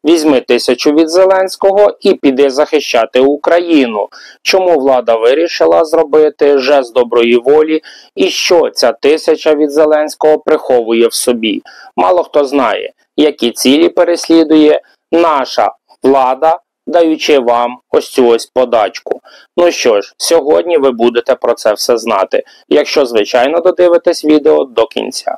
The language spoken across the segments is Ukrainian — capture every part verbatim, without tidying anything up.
Візьми тисячу від Зеленського і піди захищати Україну. Чому влада вирішила зробити жест доброї волі і що ця тисяча від Зеленського приховує в собі? Мало хто знає, які цілі переслідує наша влада, даючи вам ось цю ось подачку. Ну що ж, сьогодні ви будете про це все знати, якщо, звичайно, додивитесь відео до кінця.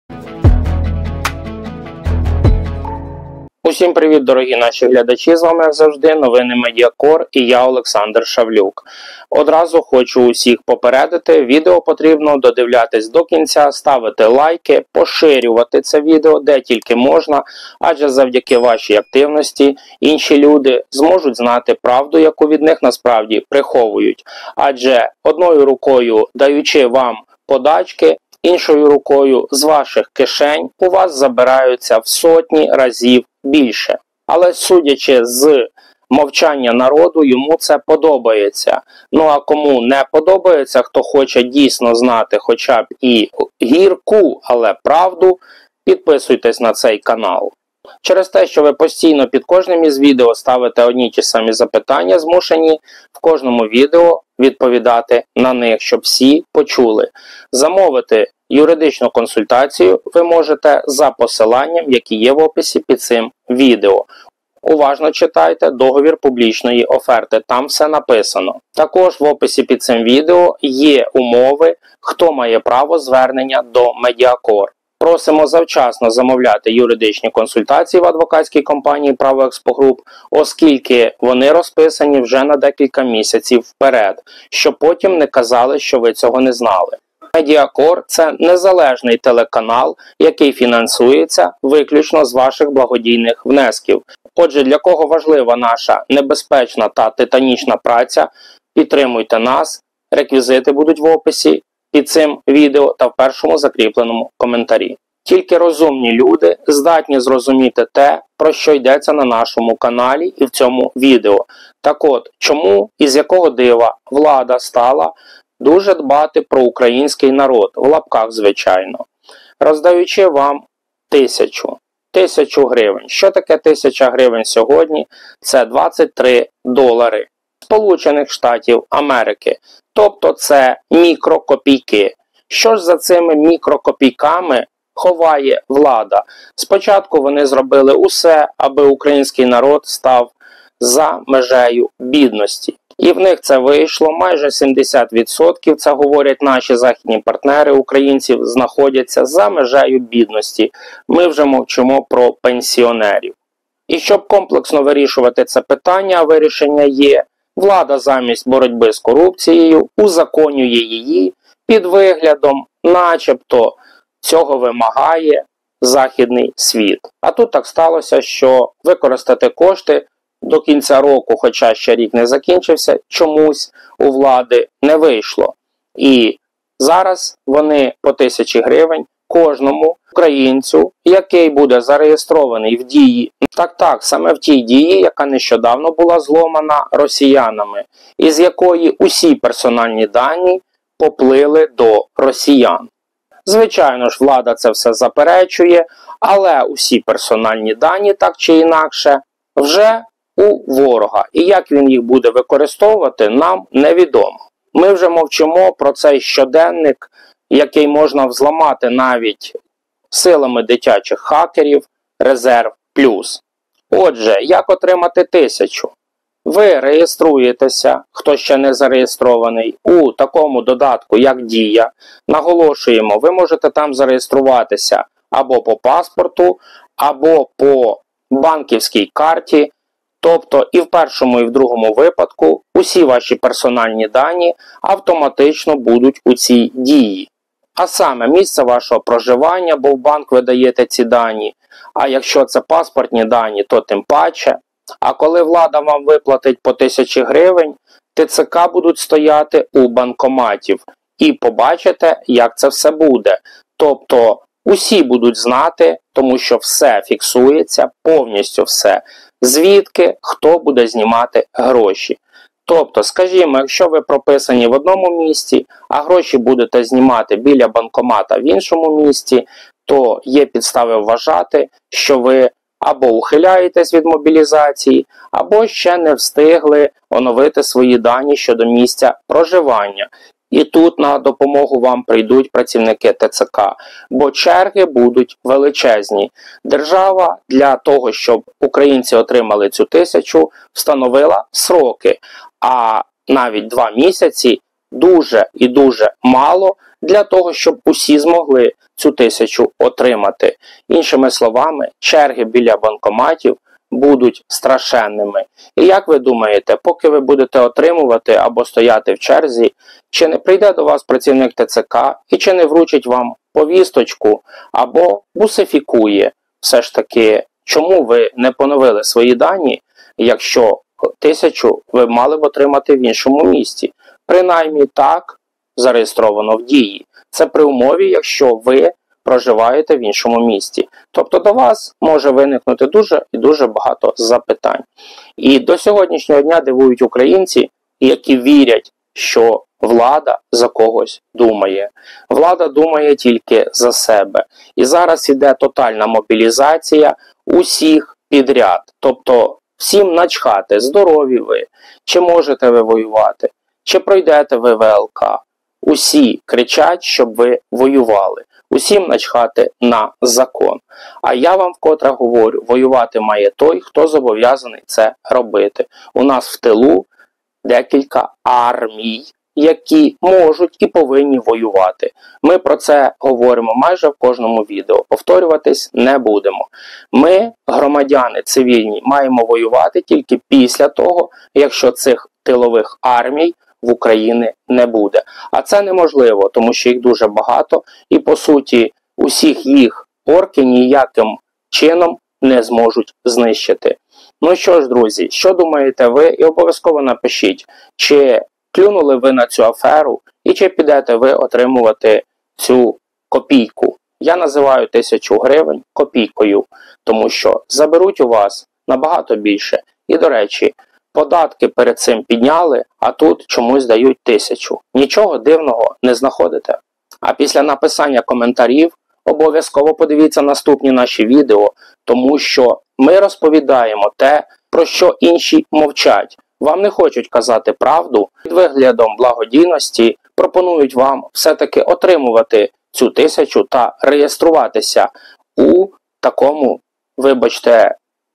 Усім привіт, дорогі наші глядачі, з вами, як завжди, новини Медіакор і я, Олександр Шавлюк. Одразу хочу усіх попередити, відео потрібно додивлятись до кінця, ставити лайки, поширювати це відео де тільки можна, адже завдяки вашій активності інші люди зможуть знати правду, яку від них насправді приховують. Адже одною рукою даючи вам подачки, іншою рукою з ваших кишень у вас забираються в сотні разів більше. Але судячи з мовчання народу, йому це подобається. Ну а кому не подобається, хто хоче дійсно знати хоча б і гірку, але правду, підписуйтесь на цей канал. Через те, що ви постійно під кожним із відео ставите одні й ті самі запитання, змушені в кожному відео відповідати на них, щоб всі почули. Замовити юридичну консультацію ви можете за посиланням, які є в описі під цим відео. Уважно читайте договір публічної оферти, там все написано. Також в описі під цим відео є умови, хто має право звернення до Медіакор. Просимо завчасно замовляти юридичні консультації в адвокатській компанії «Правоекспогруп», оскільки вони розписані вже на декілька місяців вперед, щоб потім не казали, що ви цього не знали. Медіакор – це незалежний телеканал, який фінансується виключно з ваших благодійних внесків. Отже, для кого важлива наша небезпечна та титанічна праця, підтримуйте нас, реквізити будуть в описі під цим відео та в першому закріпленому коментарі. Тільки розумні люди здатні зрозуміти те, про що йдеться на нашому каналі і в цьому відео. Так от, чому і з якого дива влада стала дуже дбати про український народ, в лапках звичайно, роздаючи вам тисячу. Тисячу гривень. Що таке тисяча гривень сьогодні? Це двадцять три долари Сполучених Штатів Америки. Тобто це мікрокопійки. Що ж за цими мікрокопійками ховає влада? Спочатку вони зробили усе, аби український народ став за межею бідності. І в них це вийшло, майже сімдесят відсотків, це говорять наші західні партнери українців, знаходяться за межею бідності. Ми вже мовчимо про пенсіонерів. І щоб комплексно вирішувати це питання, вирішення є, влада замість боротьби з корупцією узаконює її під виглядом, начебто цього вимагає західний світ. А тут так сталося, що використати кошти до кінця року, хоча ще рік не закінчився, чомусь у влади не вийшло. І зараз вони по тисячі гривень кожному українцю, який буде зареєстрований в дії, так-так, саме в тій дії, яка нещодавно була зломана росіянами, із якої усі персональні дані поплили до росіян. Звичайно ж, влада це все заперечує, але усі персональні дані, так чи інакше, вже у ворога. І як він їх буде використовувати, нам невідомо. Ми вже мовчимо про цей щоденник, який можна взламати навіть силами дитячих хакерів Резерв Плюс. Отже, як отримати тисячу? Ви реєструєтеся, хто ще не зареєстрований, у такому додатку, як Дія. Наголошуємо, ви можете там зареєструватися або по паспорту, або по банківській карті. Тобто і в першому, і в другому випадку усі ваші персональні дані автоматично будуть у цій дії. А саме місце вашого проживання, бо в банк ви даєте ці дані, а якщо це паспортні дані, то тим паче. А коли влада вам виплатить по тисячі гривень, ТЦК будуть стояти у банкоматів. І побачите, як це все буде. Тобто усі будуть знати, тому що все фіксується, повністю все. Звідки, хто буде знімати гроші. Тобто, скажімо, якщо ви прописані в одному місці, а гроші будете знімати біля банкомата в іншому місті, то є підстави вважати, що ви або ухиляєтесь від мобілізації, або ще не встигли оновити свої дані щодо місця проживання. І тут на допомогу вам прийдуть працівники Те Це Ка, бо черги будуть величезні. Держава для того, щоб українці отримали цю тисячу, встановила сроки, а навіть два місяці дуже і дуже мало для того, щоб усі змогли цю тисячу отримати. Іншими словами, черги біля банкоматів будуть страшенними. І як ви думаєте, поки ви будете отримувати або стояти в черзі, чи не прийде до вас працівник Те Це Ка і чи не вручить вам повісточку або бусифікує все ж таки, чому ви не поновили свої дані, якщо тисячу ви мали б отримати в іншому місті? Принаймні так зареєстровано в Дії. Це при умові, якщо ви проживаєте в іншому місті. Тобто до вас може виникнути дуже і дуже багато запитань. І до сьогоднішнього дня дивують українці, які вірять, що влада за когось думає. Влада думає тільки за себе. І зараз іде тотальна мобілізація усіх підряд. Тобто всім начхати, здорові ви, чи можете ви воювати, чи пройдете ви Ве Ел Ка. Усі кричать, щоб ви воювали. Усім начхати на закон. А я вам вкотре говорю, воювати має той, хто зобов'язаний це робити. У нас в тилу декілька армій, які можуть і повинні воювати. Ми про це говоримо майже в кожному відео. Повторюватись не будемо. Ми, громадяни цивільні, маємо воювати тільки після того, якщо цих тилових армій в Україні не буде. А це неможливо, тому що їх дуже багато і, по суті, усіх їх орки ніяким чином не зможуть знищити. Ну що ж, друзі, що думаєте ви? І обов'язково напишіть, чи клюнули ви на цю аферу і чи підете ви отримувати цю копійку. Я називаю тисячу гривень копійкою, тому що заберуть у вас набагато більше. І, до речі, податки перед цим підняли, а тут чомусь дають тисячу. Нічого дивного не знаходите. А після написання коментарів обов'язково подивіться наступні наші відео, тому що ми розповідаємо те, про що інші мовчать. Вам не хочуть казати правду, під виглядом благодійності пропонують вам все-таки отримувати цю тисячу та реєструватися у такому, вибачте,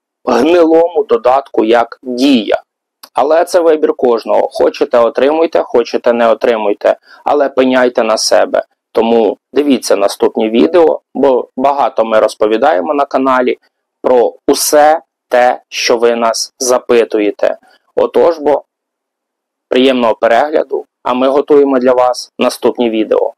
гнилому додатку, як Дія. Але це вибір кожного. Хочете – отримуйте, хочете – не отримуйте, але пеняйте на себе. Тому дивіться наступні відео, бо багато ми розповідаємо на каналі про усе те, що ви нас запитуєте. Отож бо, приємного перегляду, а ми готуємо для вас наступні відео.